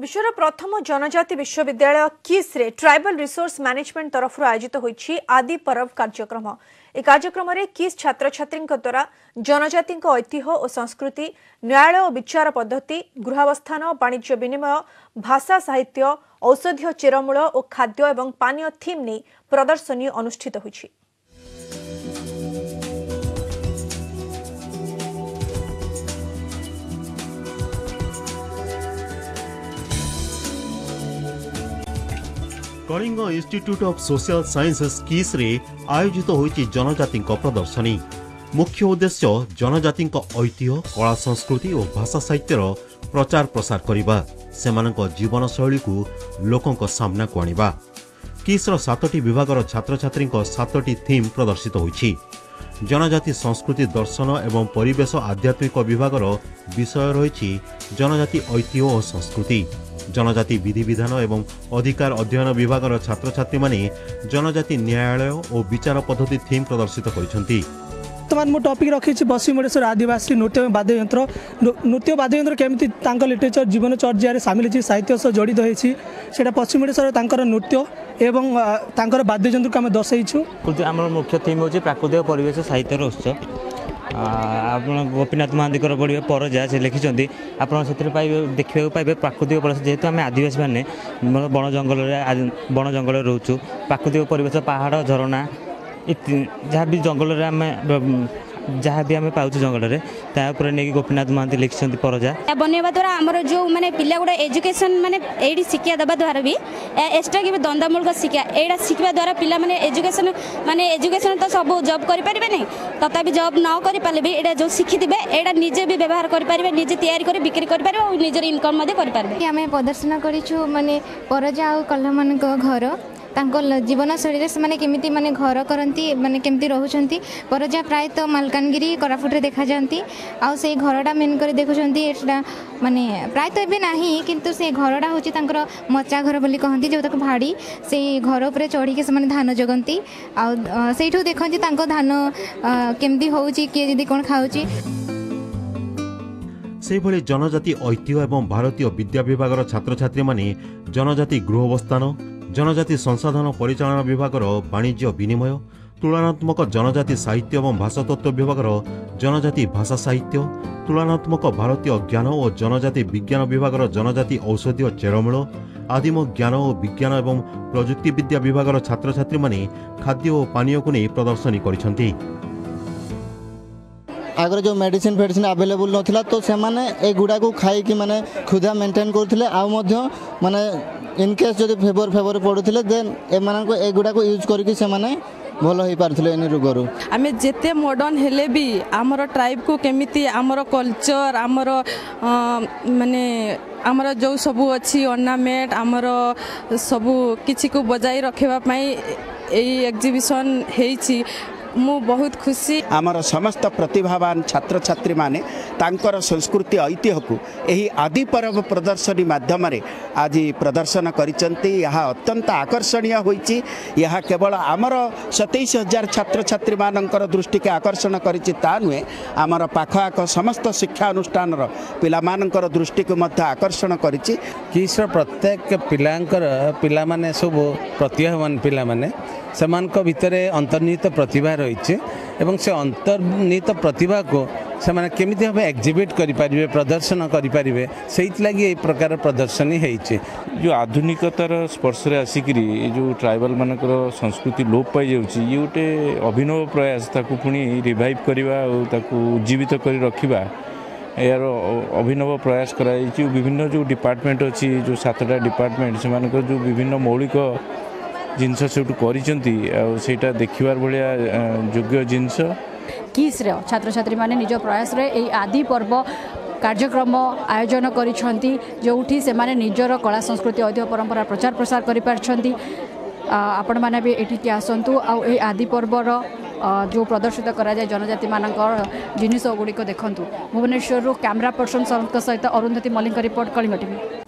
विश्वर प्रथम जनजाति विश्वविद्यालय किस रे ट्राइबल रिसोर्स मैनेजमेंट तरफ आयोजित होईछि आदि पर्व कार्यक्रम। ए कार्यक्रम रे किस छात्र छात्री द्वारा जनजाति ऐतिह्य और संस्कृति, न्यायालय और विचार पद्धति, गृहावस्थान, वाणिज्य विनिमय, भाषा साहित्य, औषधीय चेरमूल और खाद्य एवं पानीय थीम नहीं प्रदर्शनी अनुष्ठित होईछि। Kalinga institute of social sciences KISS रे आयोजित होईछि जनजाति प्रदर्शनी। मुख्य उद्देश्य जनजाति ऐतिह्य, कला संस्कृति और भाषा साहित्यर प्रचार प्रसार करने, सेमानक जीवन शैली को लोकों सामना को आनिबा। किस्र 7टी विभागर छात्र छात्री 7टी थीम प्रदर्शित होईछि। जनजाति संस्कृति दर्शन एवं परिवेश आध्यात्मिक विभागर विषय रही जनजाति ऐतिह्य और संस्कृति। जनजाति विधि विधान एवं अधिकार अध्ययन विभागर छात्र छात्री माने जनजाति न्यायालय और विचार पद्धति थीम प्रदर्शित करिसेंती। वर्तमान मो टॉपिक रखी पश्चिमेश्वर आदिवासी नृत्य वाद्ययंत्र। नृत्य वाद्ययंत्र केमती लिटरेचर जीवन चर्या सामिल होती, साहित्य सह जड़ित होता पश्चिमेश्वर नृत्य एवं वाद्ययंत्र को आम दर्शु। आम मुख्य थीम हूँ प्राकृतिक परिवेश साहित्यर उत्सव। आप गोपीनाथ महांती पढ़े परजा से लिखिं आप देखा पाइबे प्राकृतिक परिवेश। जेहेतु आम आदिवासी मैंने बण जंगल रोचु, प्राकृतिक परिवेश पहाड़ झरणा जहाँ भी जंगल आम जहाँ भी आम पाऊँ जंगल नहीं गोपीनाथ महांती लिखिं परजा बनवा द्वारा आमर जो माने पिला गुड़ा एजुकेशन माने एडी शिक्षा दबा द्वारा भी एक्स्ट्रा कि दंडामूलक शिक्षा एटा शिखा द्वारा पिला माने एजुकेशन तो सब जॉब करि परिबे नहीं, तथापि जॉब न करि पाले भी एटा जो शिखिथिबे एटा निजे भी व्यवहार करि परिबे, निजे तैयारी करि बिक्री करि परिबे और निजर इनकम मध्ये करि परिबे। आमे प्रदर्शन करिछु माने परजा और कल्लामान घर जीवन शैली से केमिति माने घर करती माने केमिति रहउछंती। परजा प्रायतः मालकानगिरी कोरापुट देखा जाती आ से घरटा मेन कर देखुछंती। एटा माने प्रायतः एबे नाही, किंतु से घरटा होची तांकर मचा घर बोली कहंती, जो तक भाड़ी से घर ऊपर चढ़ी के से धान जगंती आ सेठू देखंती तांको धान केमिति होउची, किए जदी कोन खाउची। से भली जनजाति ऐतिह्य एवं भारतीय विद्या विभाग छात्र छात्री माने जनजाति गृहावस्थान, जनजाति संसाधन परिचालन विभागर वाणिज्य विनिमय, तुलनात्मक जनजाति साहित्य एवं भाषातत्व विभागर जनजाति भाषा साहित्य, तुलनात्मक भारतीय ज्ञान और जनजाति विज्ञान विभागर जनजाति औषधीय चेरमूल, आदिम ज्ञान और विज्ञान एवं प्रजुक्ति विद्या विभागर छात्र छात्री माने खाद्य और पानीय को नहीं प्रदर्शनी करिसेंती। आगर जो मेडिसिन फेडिसिन अवेलेबल नथिला तो से माने गुड़ा को खाई कि माने खुदा मेंटेन करथिले आ मध्य माने इनकेस जदि फेवर पड़ुथिले देन ए गुड़ा को यूज करके से माने भल हो पारथिले एनी रोगरु। आमे जेते मॉडर्न हेले भी हमर ट्राइब को केमिति हमर कल्चर हमर माने हमर जो सब अछि ऑर्नामेंट हमर सब किछि को बजाई रखेबा पई एई एग्जीबिशन हेछि। मु बहुत खुशी आमर समस्त प्रतिभावान छात्र छात्री माने तांकर संस्कृति ऐतिह्य को यही आदि पर्व प्रदर्शनी माध्यम आज प्रदर्शन करिसेंती। यह अत्यंत आकर्षणीय होईची। यह केवल आमर 27,000 छात्र छात्री मानकर दृष्टि के आकर्षण करिछि ता नुहे, आमर पाखआख समस्त शिक्षा अनुष्ठान पिला मानकर दृष्टि को मध्य आकर्षण करिछि। किस्र प्रत्येक पिला माने सब प्रतिभावान पिला माने सेमानक भितरे अंतर्निहित प्रतिभा रही एवं से अंतर्निहित प्रतिभा को से माने केमिति भाव एक्जिबिट करि परिबे, प्रदर्शन करि परिबे, सेहित लागि ए प्रकार प्रदर्शनी हेइचे। जो आधुनिकतार स्पर्श रे आसिकरी जो ट्राइबल मानकर संस्कृति लोप पाई जाउची, ये गोटे अभिनव प्रयास ताकू पुणी रिवाइव करवा और ताकू उज्जीवित करि रखिबा यार अभिनव प्रयास कराई। विभिन्न जो डिपार्टमेंट अच्छी जो 7टा डिपार्टमेंट से मानकर जो विभिन्न मौलिक जिनस सेटा देखिबार भलिया योग्य जिनस किस छात्र छात्री माने निज प्रयास रे ए आदि पर्व कार्यक्रम आयोजन करिसेंती, जोठी से माने निजर कला संस्कृति ऐतिह्य परंपरा प्रचार प्रसार करि पारछंती। आपण माने भी एठी आसंतु आ ए आदि पर्वर जो प्रदर्शित करा जाय जनजाति मानकर जिनिस गुड़िक देखंतु। भुवनेश्वर कैमरा पर्सन सहित अरुंधति मल्लिक रिपोर्ट, कलिंग टीवी।